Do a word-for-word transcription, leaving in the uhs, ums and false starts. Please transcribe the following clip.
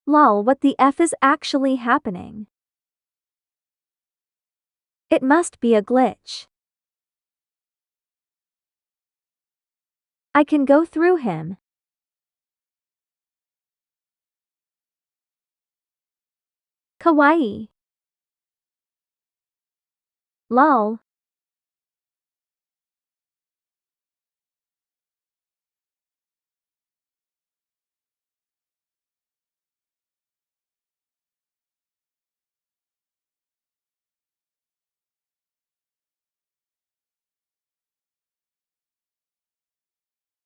Lol, what the F is actually happening? It must be a glitch. I can go through him. Kawaii. Lol.